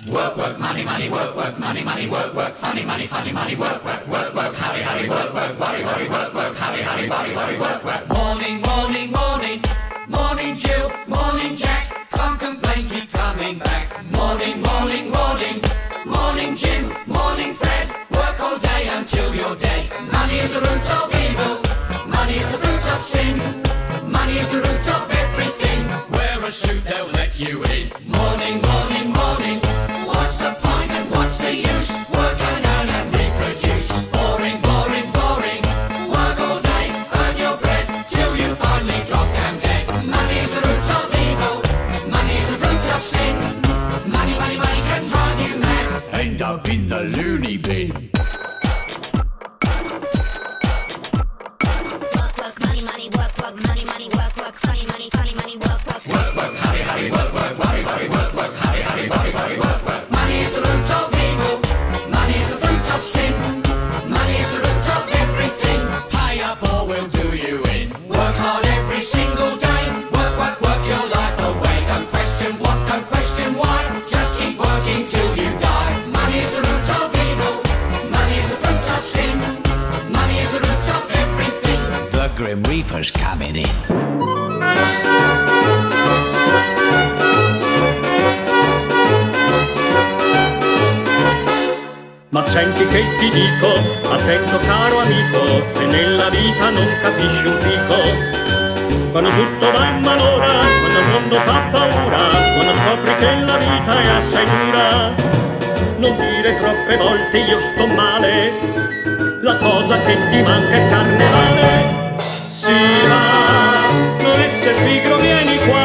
Work, work, money, money, work, money, money, work, funny money, work, hurry, work, hurry, work. Morning, morning, morning, morning Jill, morning Jack, can't complain, keep coming back. Morning, morning, morning, morning Jim, morning Fred, work all day until you're dead. Money is the root of evil, money is the fruit of sin, money is the root of everything. Wear a suit, they'll let you in. Morning, morning, morning, what's the point and what's the use? Work and earn and reproduce. Boring, boring, boring, work all day, earn your bread, till you finally drop down dead. Money is the root of evil, money is the fruit of sin, money, money, money can drive you mad. End up in the loony bin. Money is the root of evil, money is the fruit of sin, money is the root of everything. Pay up or we'll do you in. Work hard every single day, work your life away. Don't question what, don't question why, just keep working till you die. Money is the root of evil, money is the fruit of sin, money is the root of everything. The Grim Reaper's coming in. Ma senti che ti dico, attento caro amico, se nella vita non capisci un fico. Quando tutto va in malora, quando il mondo fa paura, quando scopri che la vita è assai dura, non dire troppe volte io sto male, la cosa che ti manca è carnevale. Si va, non essere pigro, vieni qua.